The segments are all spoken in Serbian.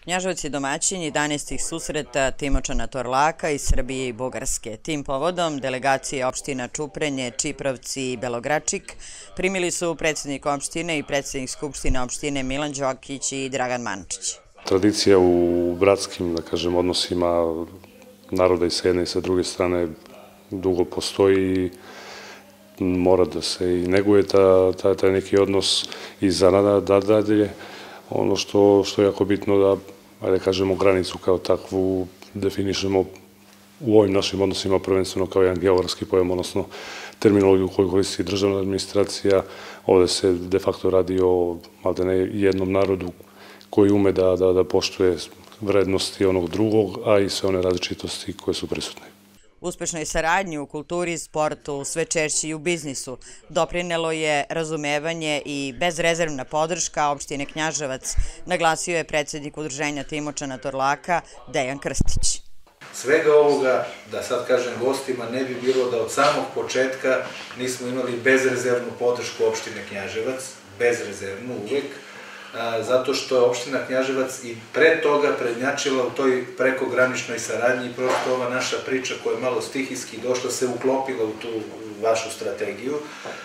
Knjaževac je domaćin 11. susreta Timočana Torlaka iz Srbije i Bugarske. Tim povodom delegacije opština Čuprenje, Čiprovci i Belogračik primili su predsjednik opštine i predsjednik Skupštine opštine Milan Đokić i Dragan Mančić. Tradicija u bratskim, da kažem, odnosima naroda i sa jedne i sa druge strane dugo postoji i mora da se i neguje taj neki odnos i za nadalje. Ono što je jako bitno da, da kažemo, granicu kao takvu definišemo u ovim našim odnosima prvenstveno kao jedan geografski pojam, odnosno terminologiju koju koristi državna administracija. Ovde se de facto radi o jednom narodu koji ume da poštuje vrednosti onog drugog, a i sve one različitosti koje su prisutne. Uspešnoj saradnji u kulturi, sportu, sve češće i u biznisu doprinelo je razumevanje i bezrezervna podrška opštine Knjaževac, naglasio je predsjednik udruženja Timočana Torlaka Dejan Krstić. Svega ovoga, da sad kažem gostima, ne bi bilo da od samog početka nismo imali bezrezervnu podršku opštine Knjaževac, bezrezervnu uvek, zato što je opština Knjaževac i pre toga prednjačila u toj prekograničnoj saradnji i prosto ova naša priča koja je malo stihijski došla se uklopila u tu vašu strategiju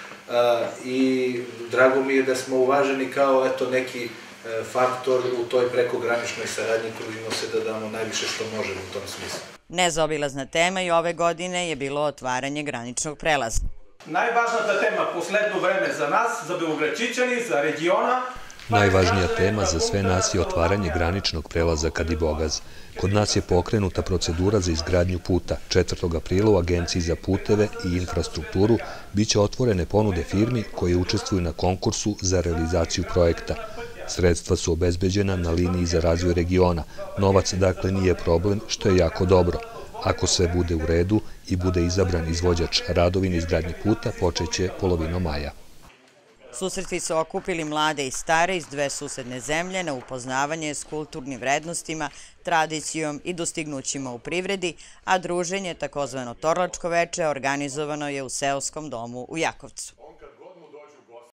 i drago mi je da smo uvaženi kao neki faktor u toj prekograničnoj saradnji, trudimo se da damo najviše što možemo u tom smislu. Nezaobilazna tema i ove godine je bilo otvaranje graničnog prelaza. Najvažnija tema poslednje vreme za nas, za Belogračićani, za regiona. Najvažnija tema za sve nas je otvaranje graničnog prelaza Kadibogaz. Kod nas je pokrenuta procedura za izgradnju puta. 4. aprila u Agenciji za puteve i infrastrukturu biće otvorene ponude firmi koje učestvuju na konkursu za realizaciju projekta. Sredstva su obezbeđena na liniji za razvoj regiona. Novac dakle nije problem, što je jako dobro. Ako sve bude u redu i bude izabran izvođač radovi na izgradnji puta, počeće polovinom maja. Susreti su okupili mlade i stare iz dve susedne zemlje na upoznavanje s kulturnim vrednostima, tradicijom i dostignućima u privredi, a druženje, takozvano Torlačko veče, organizovano je u seoskom domu u Jakovcu.